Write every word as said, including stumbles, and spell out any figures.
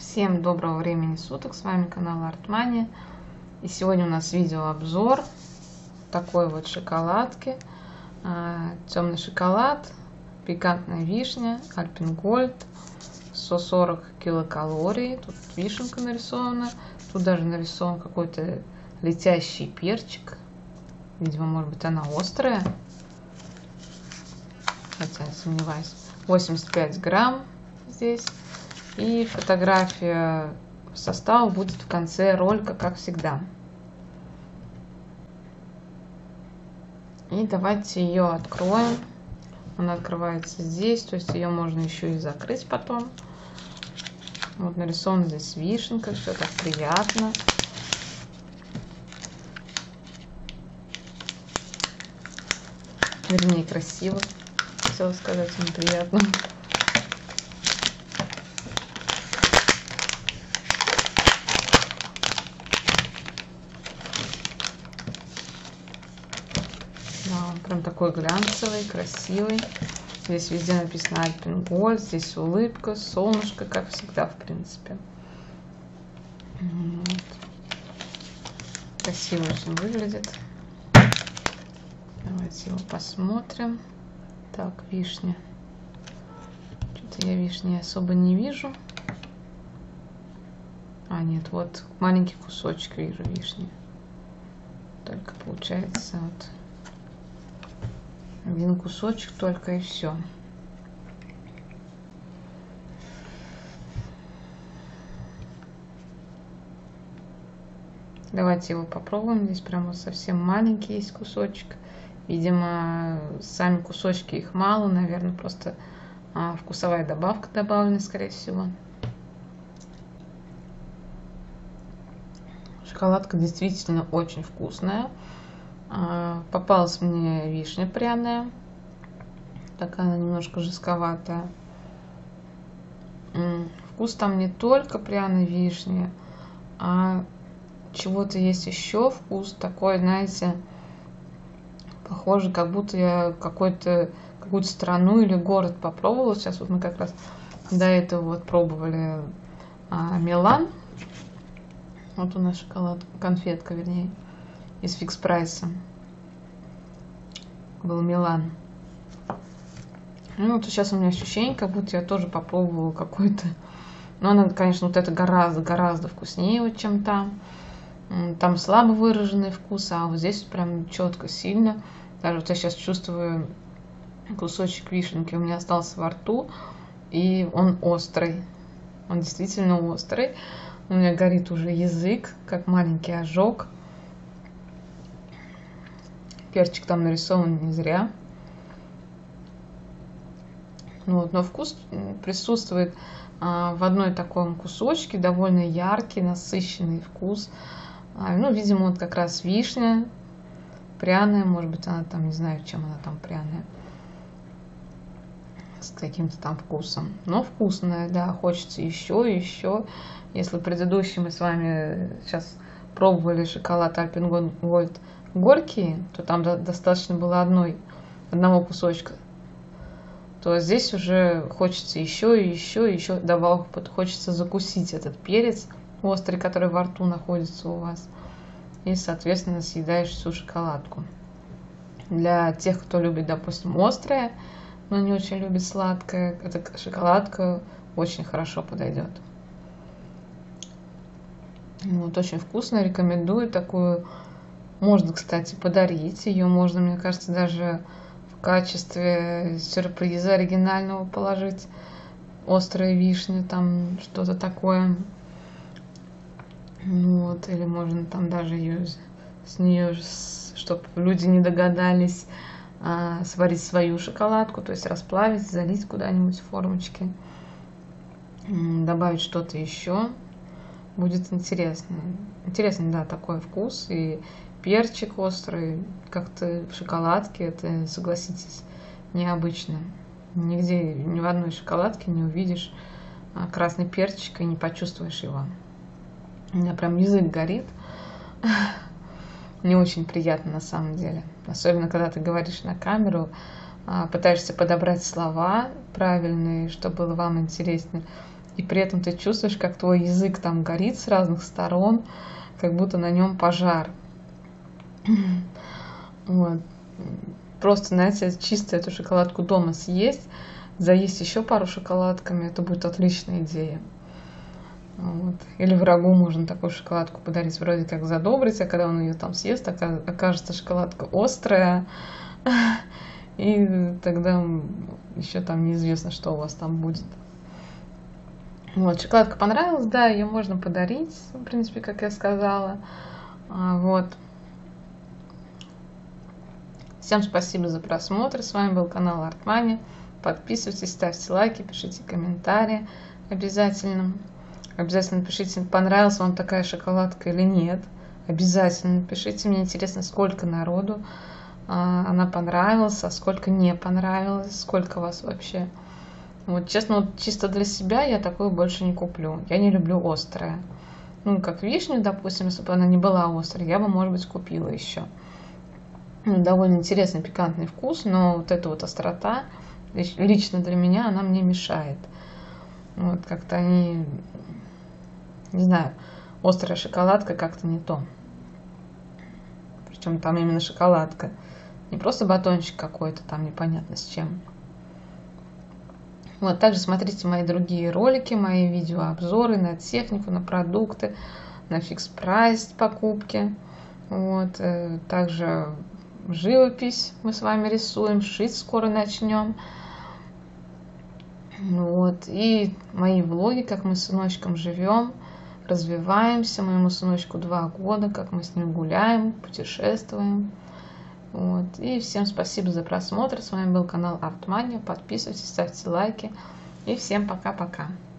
Всем доброго времени суток, с вами канал Артмания. И сегодня у нас видеообзор такой вот шоколадки. Темный шоколад, пикантная вишня, Альпенгольд, сто сорок килокалорий. Тут вишенка нарисована, тут даже нарисован какой-то летящий перчик. Видимо, может быть, она острая, хотя сомневаюсь. восемьдесят пять грамм здесь. И фотография состава будет в конце ролика, как всегда. И давайте ее откроем. Она открывается здесь, то есть ее можно еще и закрыть потом. Вот нарисована здесь вишенка, все так приятно. Вернее, красиво, хотела сказать, неприятно. Да, он прям такой глянцевый, красивый. Здесь везде написано Альпенгольд, здесь улыбка, солнышко, как всегда, в принципе. Вот. Красиво очень выглядит. Давайте его посмотрим. Так, вишня. Что-то я вишни особо не вижу. А, нет, вот маленький кусочек вижу вишни. Только получается вот один кусочек только, и все. Давайте его попробуем. Здесь прямо совсем маленький есть кусочек. Видимо, сами кусочки, их мало, наверное, просто а, вкусовая добавка добавлена, скорее всего. Шоколадка действительно очень вкусная. Попалась мне вишня пряная, такая она немножко жестковатая. Вкус там не только пряной вишни, а чего-то есть еще вкус такой, знаете, похоже, как будто я какой-то какую-то страну или город попробовала. Сейчас вот мы как раз до этого вот пробовали а, Милан. Вот у нас шоколад, конфетка, вернее, из фикс прайса. Был Милан. Ну, вот сейчас у меня ощущение, как будто я тоже попробовала какой-то. Но она, конечно, вот это гораздо-гораздо вкуснее, вот, чем там. Там слабо выраженный вкус, а вот здесь прям четко, сильно. Даже вот я сейчас чувствую кусочек вишенки у меня остался во рту, и он острый. Он действительно острый. У меня горит уже язык, как маленький ожог. Перчик там нарисован не зря. Вот, но вкус присутствует а, в одной таком кусочке, довольно яркий, насыщенный вкус. А, ну, видимо, вот как раз вишня пряная, может быть, она там, не знаю, чем она там пряная, с каким-то там вкусом. Но вкусная, да, хочется еще и еще. Если предыдущий мы с вами сейчас пробовали шоколад Альпенгольд горький, то там достаточно было одной, одного кусочка, то здесь уже хочется еще и еще и еще добавок, хочется закусить этот перец острый, который во рту находится у вас, и, соответственно, съедаешь всю шоколадку. Для тех, кто любит, допустим, острое, но не очень любит сладкое, эта шоколадка очень хорошо подойдет. Вот, очень вкусно, рекомендую такую. Можно, кстати, подарить ее, можно, мне кажется, даже в качестве сюрприза оригинального положить острые вишни, там что-то такое. Вот, или можно там даже ее с нее, чтобы люди не догадались, а, сварить свою шоколадку, то есть расплавить, залить куда-нибудь в формочки, добавить что-то еще. Будет интересно. Интересный, да, такой вкус. И перчик острый, как-то в шоколадке, это, согласитесь, необычно. Нигде, ни в одной шоколадке не увидишь красный перчик и не почувствуешь его. У меня прям язык горит. Не очень приятно на самом деле. Особенно, когда ты говоришь на камеру, пытаешься подобрать слова правильные, чтобы было вам интересно. И и при этом ты чувствуешь, как твой язык там горит с разных сторон, как будто на нем пожар. Вот. Просто, знаете, чисто эту шоколадку дома съесть, заесть еще пару шоколадками, это будет отличная идея. Вот. Или врагу можно такую шоколадку подарить, вроде как задобрить, а когда он ее там съест, окажется шоколадка острая, и тогда еще там неизвестно, что у вас там будет. Вот, шоколадка понравилась, да, ее можно подарить, в принципе, как я сказала. Вот. Всем спасибо за просмотр. С вами был канал Артмани. Подписывайтесь, ставьте лайки, пишите комментарии обязательно. Обязательно пишите, понравилась вам такая шоколадка или нет. Обязательно пишите. Мне интересно, сколько народу она понравилась, а сколько не понравилось, сколько вас вообще. Вот, честно, вот чисто для себя я такую больше не куплю. Я не люблю острое. Ну, как вишню, допустим, если бы она не была острой, я бы, может быть, купила еще. Довольно интересный, пикантный вкус, но вот эта вот острота, лично для меня, она мне мешает. Вот, как-то они, не знаю, острая шоколадка как-то не то. Причем там именно шоколадка. Не просто батончик какой-то там непонятно с чем. Вот, также смотрите мои другие ролики, мои видеообзоры на технику, на продукты, на фикс-прайс покупки. Вот, также живопись мы с вами рисуем, шить скоро начнем. Вот, и мои влоги, как мы с сыночком живем, развиваемся. Моему сыночку два года, как мы с ним гуляем, путешествуем. Вот. И всем спасибо за просмотр. С вами был канал Артмани. Подписывайтесь, ставьте лайки. И всем пока-пока.